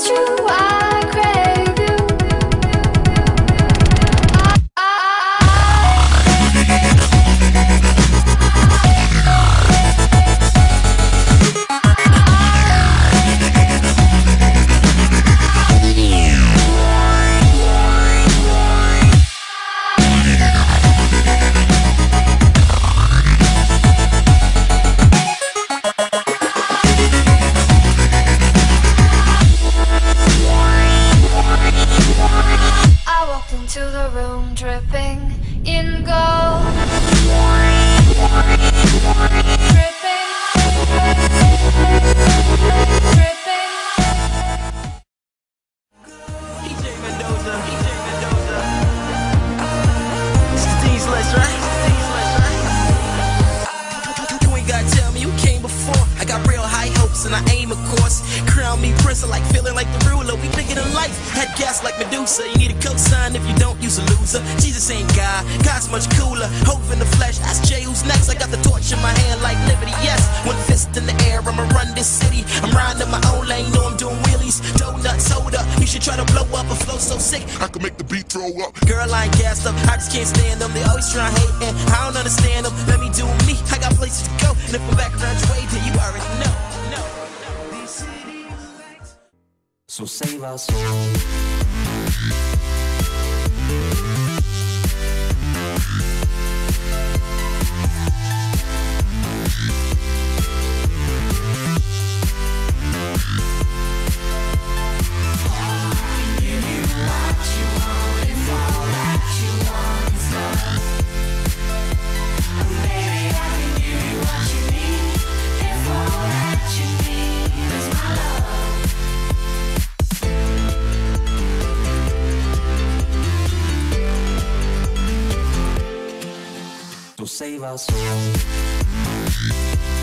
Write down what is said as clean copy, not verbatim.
it's true, I crave you. I walked into the room dripping in gold. Dripping, dripping. EJ Mendoza, EJ Mendoza. It's the Dean's List, right? You ain't gotta tell me you came before. I got real high hopes and I aim, of course. Crown me prince, I like feeling like the ruler. We bigger than life, had gas like Medusa. You need a cosign if you don't use a loser. Jesus ain't God, God's much cooler. Hope in the flesh, ask Jay who's next. I got the torch in my hand like liberty, yes. One fist in the air, I'ma run this city. I'm riding in my own lane, know I'm doing wheelies. Donuts, soda, you should try to blow up. A flow so sick, I can make the beat throw up. girl, I ain't gassed up, I just can't stand them. They always try to hate and I don't understand them. Let me do me, I got places to go. And if I'm back around your way, then you already know. So save our soul. So save our soul.